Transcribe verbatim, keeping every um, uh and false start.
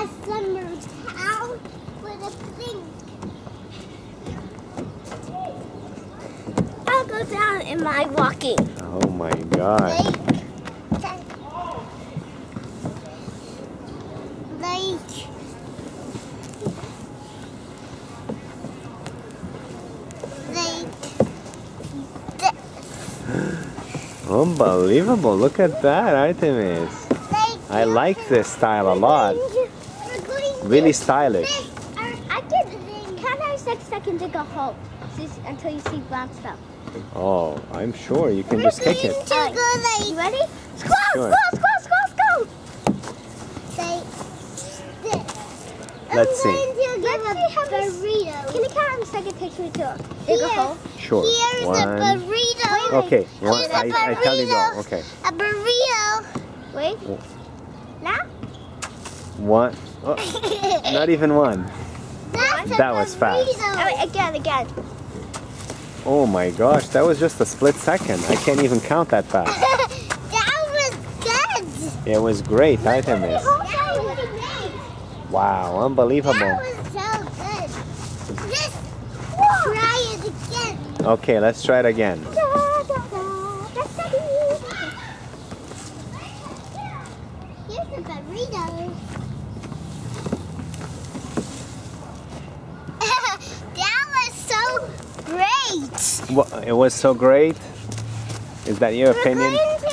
summer town with a thing. I'll go down in my walking. Oh my God. Lake. Lake. Lake. Unbelievable. Look at that, Artemis. Lake. I like this style a lot. Really stylish. I can count out six seconds to go home until you see brown stuff. Oh, I'm sure you can just kick it. Right. You ready? Squall, Sure. squall, squall, squall, squall. Let's see. Let's see how burrito. Can you count on the second picture to a bigger hole? Sure. Here's One. a burrito. Okay. One, Here's a I, I tell you go. burrito. Okay. A burrito. Wait. Now? One. Oh, not even one. That's a That was fast. burrito. Oh, wait, again, again. Oh my gosh, that was just a split second. I can't even count that fast. That was good. It was great, Artemis. That was great. Wow, unbelievable. That was so good. Let's try it again. Okay, let's try it again. Here's a burrito. That was so great. Well, it was so great. Is that your opinion? We're going